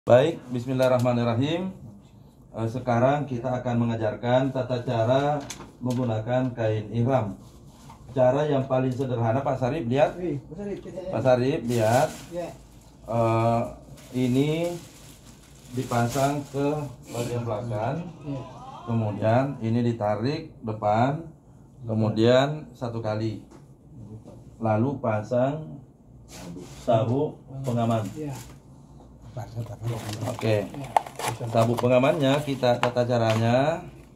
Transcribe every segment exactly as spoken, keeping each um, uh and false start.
Baik, bismillahirrahmanirrahim. Sekarang kita akan mengajarkan tata cara menggunakan kain ihram. Cara yang paling sederhana, Pak Sarip, lihat. Pak Sarip, lihat. Uh, ini dipasang ke bagian belakang. Kemudian ini ditarik depan. Kemudian satu kali. Lalu pasang sabuk pengaman. Oke, sabuk pengamannya kita tata caranya.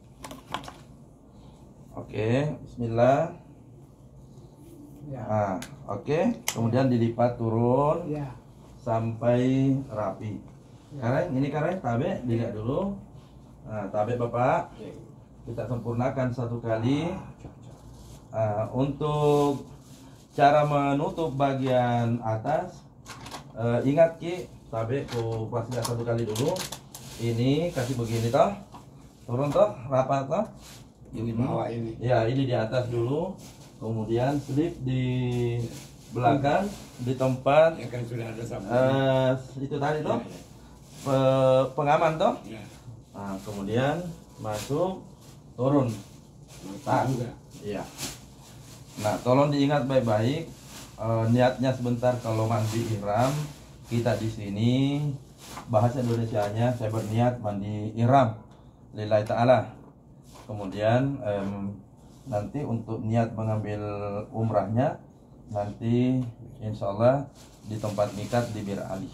Oke, bismillah. Nah, oke, kemudian dilipat turun sampai rapi. Kareng, ini kareng, tabe, dilihat dulu. Nah, tabe Bapak, kita sempurnakan satu kali. Nah, untuk cara menutup bagian atas, uh, ingat Ki, tabe ku pasti satu kali dulu. Ini kasih begini toh, turun toh, rapat toh. Ini bawah ini. Ya, ini di atas dulu. Kemudian slip di belakang di tempat Ya kan sudah ada sabuk. Uh, itu tadi toh, Ya, ya. Pengaman toh. ya. Nah, kemudian masuk, turun. Nah, iya. Nah, tolong diingat baik-baik. Uh, niatnya sebentar kalau mandi ihram. Kita di sini bahasa Indonesianya saya berniat mandi ihram lillahi ta'ala. Kemudian um, nanti untuk niat mengambil umrahnya nanti insya Allah di tempat mikat di Bir Ali.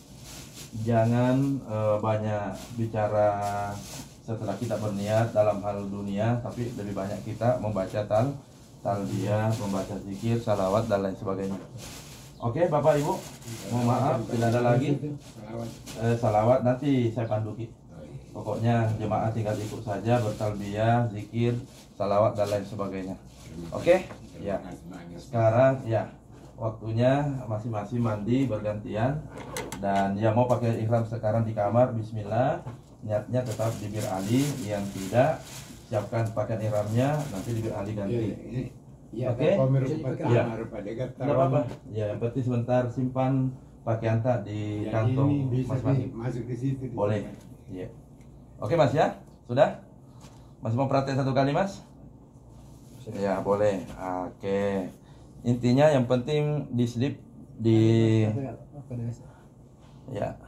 Jangan uh, banyak bicara setelah kita berniat dalam hal dunia, tapi lebih banyak kita membaca tal talbiyah, membaca zikir, salawat dan lain sebagainya. Oke, Bapak Ibu, mohon maaf tidak ada lagi eh, salawat, nanti saya panduki. Pokoknya jemaah tinggal ikut saja bertalbiyah, zikir, salawat dan lain sebagainya. Oke, ya. Sekarang ya waktunya masing-masing mandi bergantian. Dan yang mau pakai ihram sekarang di kamar, bismillah. Niatnya tetap di Bir Ali. Yang tidak, siapkan pakaian ihramnya, nanti di Bir Ali ganti. Ya, oke, ya, nggak apa-apa. Ya, yang penting sebentar simpan pakaian tak di ya, kantong masing-masing. Masuk di situ. Boleh. Iya. Oke Mas ya, sudah? Masih mau praktek satu kali Mas? Ya boleh. Oke. Intinya yang penting di slip di. Ya.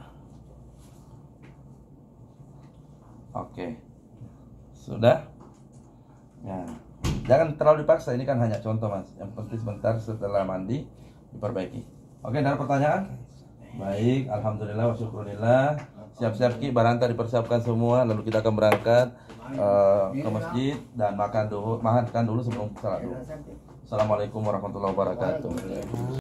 Oke. Sudah? Ya. Jangan terlalu dipaksa, ini kan hanya contoh Mas. Yang penting sebentar setelah mandi diperbaiki. Oke, ada pertanyaan? Baik, alhamdulillah wa syukurillah. Siap-siap Ki, baranta dipersiapkan semua. Lalu kita akan berangkat uh, ke masjid dan makan dulu, makan dulu sebelum salat dulu. Assalamualaikum warahmatullahi wabarakatuh.